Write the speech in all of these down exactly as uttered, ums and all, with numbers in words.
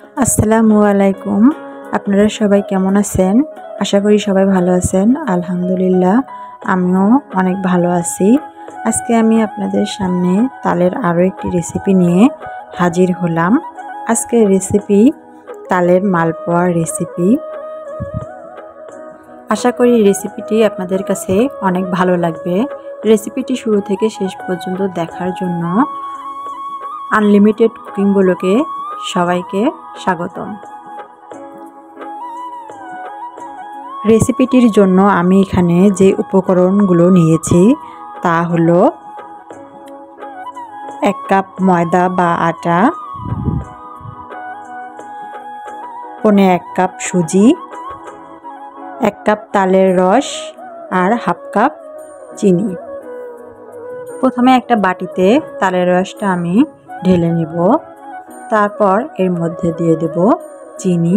আসসালামু আলাইকুম। আপনারা সবাই কেমন আছেন? আশা করি সবাই ভালো আছেন। আলহামদুলিল্লাহ আমিও অনেক ভালো আছি। আজকে আমি আপনাদের সামনে তালের আরও একটি রেসিপি নিয়ে হাজির হলাম। আজকের রেসিপি তালের মালপোয়ার রেসিপি। আশা করি রেসিপিটি আপনাদের কাছে অনেক ভালো লাগবে। রেসিপিটি শুরু থেকে শেষ পর্যন্ত দেখার জন্য আনলিমিটেড কুকিং ব্লগে সবাইকে স্বাগতম। রেসিপিটির জন্য আমি এখানে যে উপকরণগুলো নিয়েছি তা হলো এক কাপ ময়দা বা আটা, পৌনে এক কাপ সুজি, এক কাপ তালের রস আর হাফ কাপ চিনি। প্রথমে একটা বাটিতে তালের রসটা আমি ঢেলে নেব, তারপর এর মধ্যে দিয়ে দেব চিনি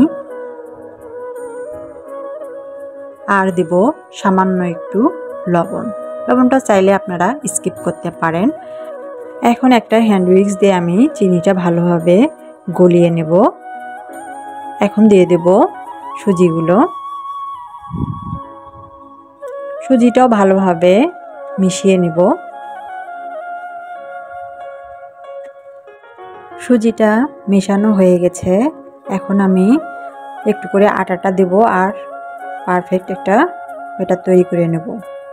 আর দেব সামান্য একটু লবণ। লবণটা চাইলে আপনারা স্কিপ করতে পারেন। এখন একটা হ্যান্ড উইক্স দিয়ে আমি চিনিটা ভালোভাবে গলিয়ে নেব। এখন দিয়ে দেব সুজিগুলো। সুজিটাও ভালোভাবে মিশিয়ে নেব। সুজিটা মেশানো হয়ে গেছে। এখন আমি একটু করে আটাটা দেব আর পারফেক্ট একটা ব্যাটার তৈরি করে নেব।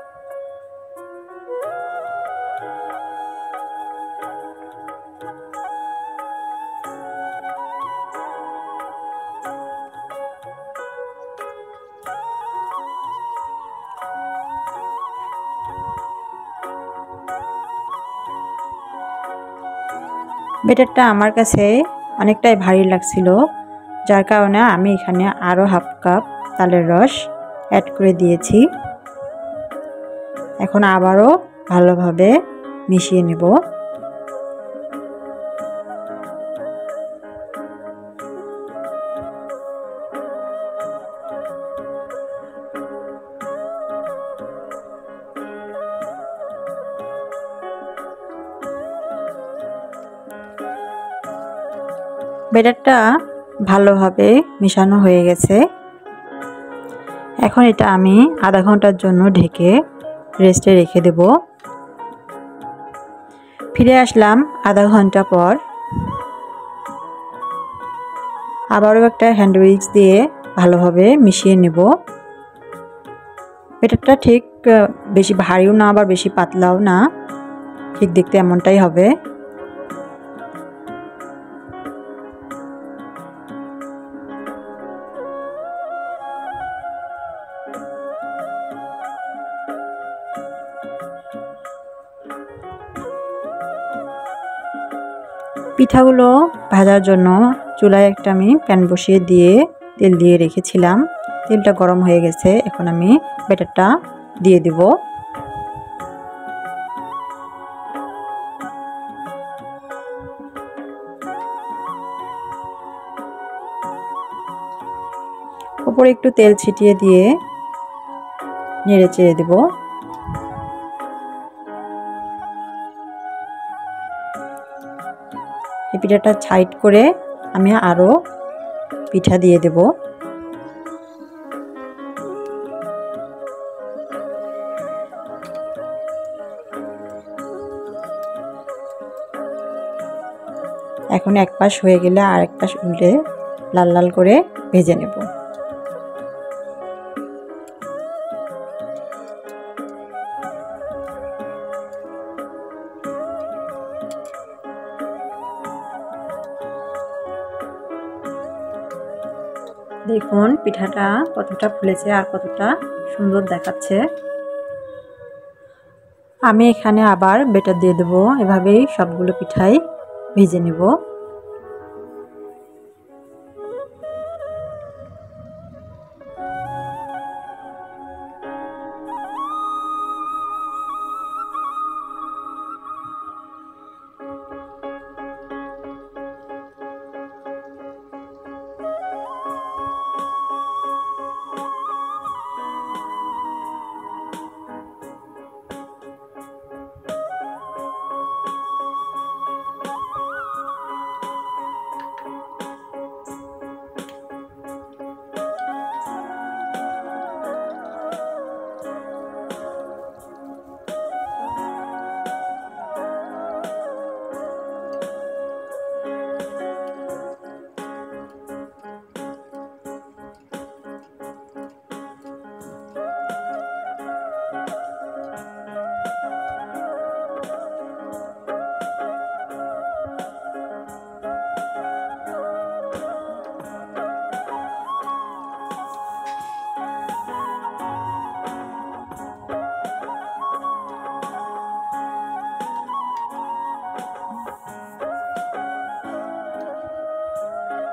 ব্যাটারটা আমার কাছে অনেকটাই ভারী লাগছিল, যার কারণে আমি এখানে আরও হাফ কাপ তালের রস অ্যাড করে দিয়েছি। এখন আবারও ভালোভাবে মিশিয়ে নেব। ব্যাটারটা ভালোভাবে মেশানো হয়ে গেছে। এখন এটা আমি আধা ঘন্টার জন্য ঢেকে রেস্টে রেখে দেব। ফিরে আসলাম আধা ঘন্টা পর। আবারও একটা হ্যান্ড উইক্স দিয়ে ভালোভাবে মিশিয়ে নেব। ব্যাটারটা ঠিক বেশি ভারীও না আবার বেশি পাতলাও না, ঠিক দেখতে এমনটাই হবে। পিঠাগুলো ভাজার জন্য চুলায় একটা আমি প্যান বসিয়ে দিয়ে তেল দিয়ে রেখেছিলাম। তেলটা গরম হয়ে গেছে। এখন আমি ব্যাটারটা দিয়ে দেব। উপরে একটু তেল ছিটিয়ে দিয়ে নেড়ে চেড়ে দেব। এই পিঠাটা সাইড করে আমি আরও পিঠা দিয়ে দেব। এখন এক পাশ হয়ে গেলে আর এক পাশ উল্টে লাল লাল করে ভেজে নেব। দেখুন পিঠাটা কতটা ফুলেছে আর কতটা সুন্দর দেখাচ্ছে। আমি এখানে আবার ব্যাটার দিয়ে দেব। এভাবেই সবগুলো পিঠাই ভেজে নেব।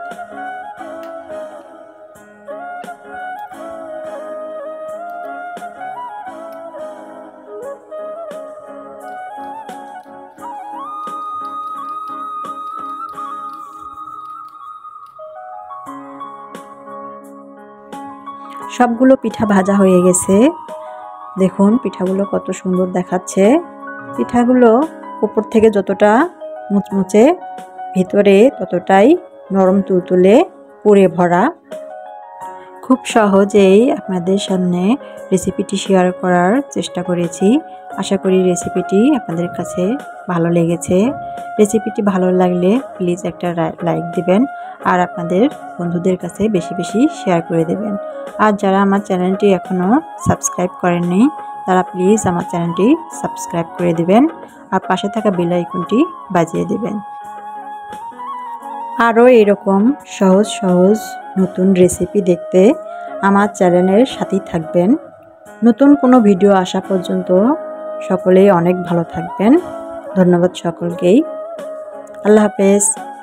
সবগুলো পিঠা ভাজা হয়ে গেছে। দেখুন পিঠাগুলো কত সুন্দর দেখাচ্ছে। পিঠাগুলো উপর থেকে যতটা মুচমুচে, ভিতরে ততটাই নরম তুলতুলে, পুরে ভরা। খুব সহজেই আপনাদের সামনে রেসিপিটি শেয়ার করার চেষ্টা করেছি। আশা করি রেসিপিটি আপনাদের কাছে ভালো লেগেছে। রেসিপিটি ভালো লাগলে প্লিজ একটা লাইক দিবেন আর আপনাদের বন্ধুদের কাছে বেশি বেশি শেয়ার করে দেবেন। আর যারা আমার চ্যানেলটি এখনও সাবস্ক্রাইব করেননি তারা প্লিজ আমার চ্যানেলটি সাবস্ক্রাইব করে দিবেন আর পাশে থাকা বেল আইকনটি বাজিয়ে দেবেন। আরও এরকম সহজ সহজ নতুন রেসিপি দেখতে আমার চ্যানেলের সাথেই থাকবেন। নতুন কোনো ভিডিও আসা পর্যন্ত সকলেই অনেক ভালো থাকবেন। ধন্যবাদ সকলকেই। আল্লাহ হাফেজ।